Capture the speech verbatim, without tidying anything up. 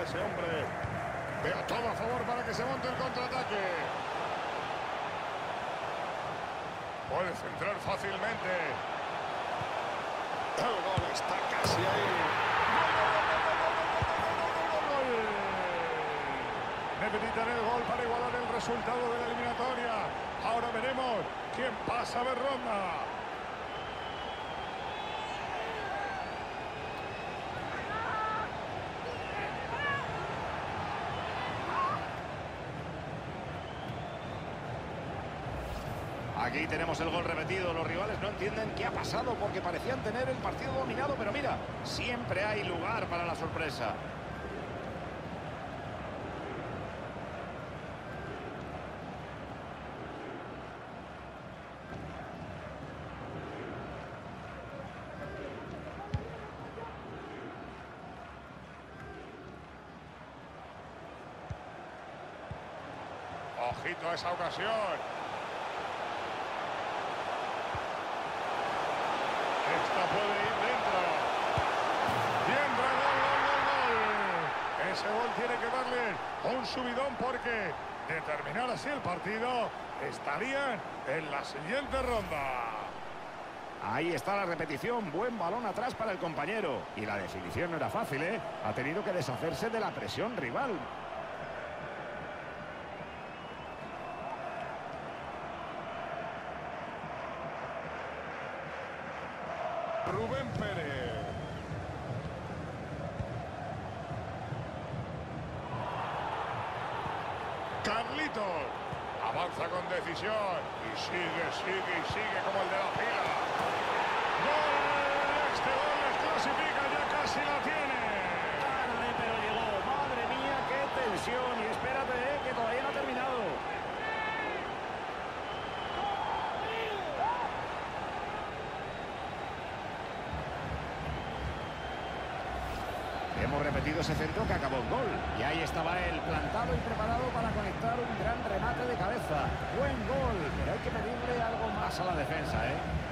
ese hombre. Veo todo a favor para que se monte el contraataque. Puede centrar fácilmente. El gol está casi ahí. Necesitan el gol para igualar el resultado de la eliminatoria. Ahora veremos quién pasa de ronda. Aquí tenemos el gol repetido. Los rivales no entienden qué ha pasado porque parecían tener el partido dominado, pero mira, siempre hay lugar para la sorpresa. Ojito a esa ocasión. Esta puede ir dentro. Bien, gol, gol, gol, gol. Ese gol tiene que darle un subidón porque de terminar así el partido estarían en la siguiente ronda. Ahí está la repetición. Buen balón atrás para el compañero. Y la definición no era fácil, ¿eh? Ha tenido que deshacerse de la presión rival. Rubén Pérez. Carlitos. Avanza con decisión. Y sigue, sigue y sigue como el de la fila. ¡Gol! Este gol les clasifica, ya casi la tiene. Tarde, pero llegó. Madre mía, qué tensión. Y espérate, eh, que todavía no ha terminado. Hemos repetido ese centro que acabó en gol. Y ahí estaba él, plantado y preparado para conectar un gran remate de cabeza. Buen gol, pero hay que pedirle algo más a la defensa, ¿eh?